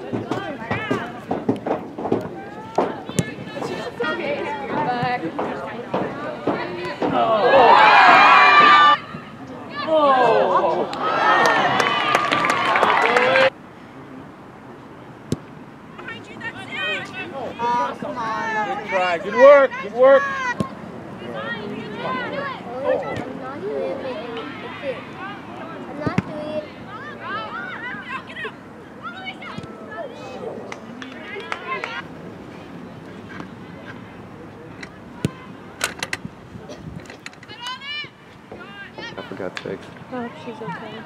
Come on. Good try. Good work. Good work. For God's sakes. I hope she's okay.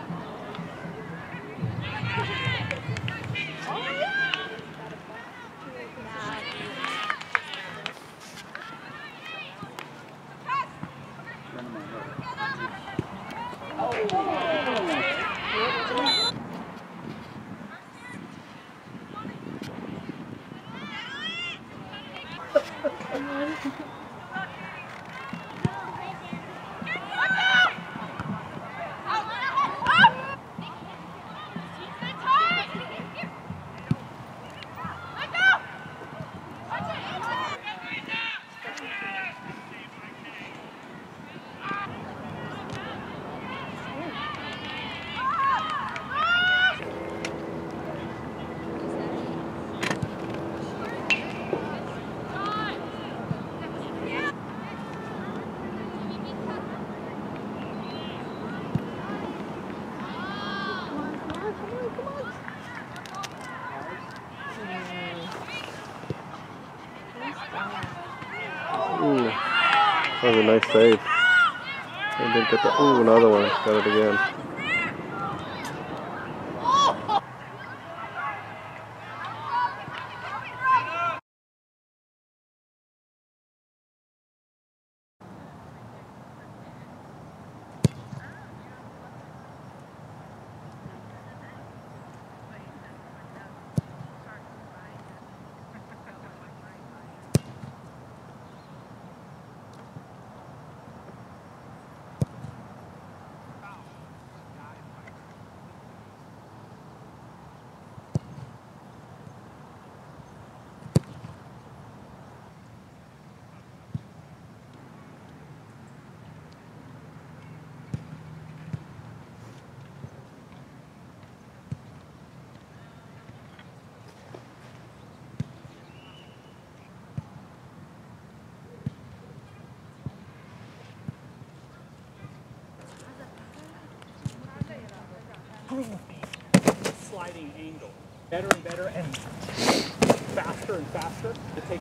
Ooh, that was a nice save. They didn't get the. Ooh, another one. Got it again. Sliding angle. Better and better and faster and faster to take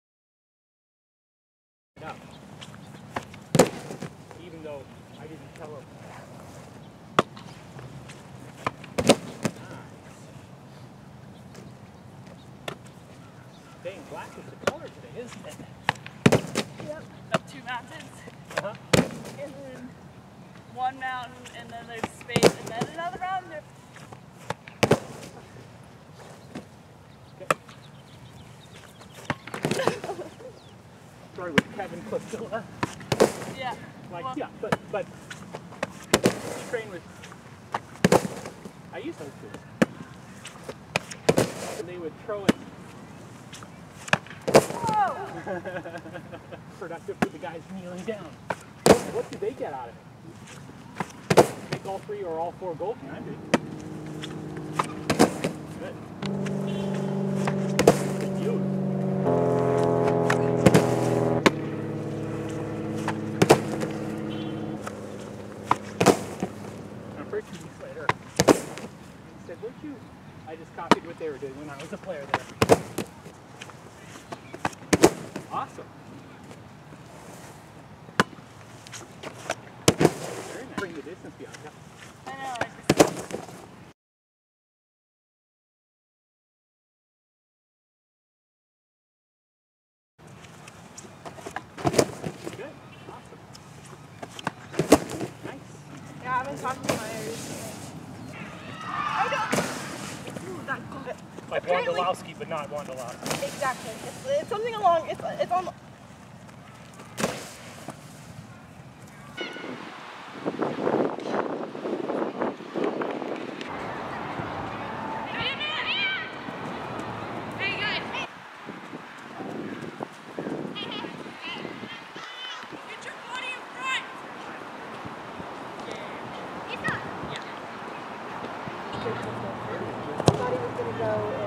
it up. Even though I didn't tell her. Dang, black is the color today, isn't it? Yep. Up 2 mountains. Uh-huh. And then 1 mountain, and then there's space, and then another mountain. Started with Kevin Costilla. Yeah. Like, well, yeah, but train with. I used those two. And they would throw it. Whoa! Productive for the guys kneeling down. What did they get out of it? Take all 3 or all 4 goals? I did. Good. You. And for 2 weeks later, he said, "Weren't you?" I just copied what they were doing when I was a player there. Awesome. Very nice. Bring the distance behind you. I know. Good. Awesome. Nice. Yeah, I've been talking to my recently. I don't. Ooh, that goal. Like Wondolowski, but not Wondolowski. Exactly. It's something along. It's on. go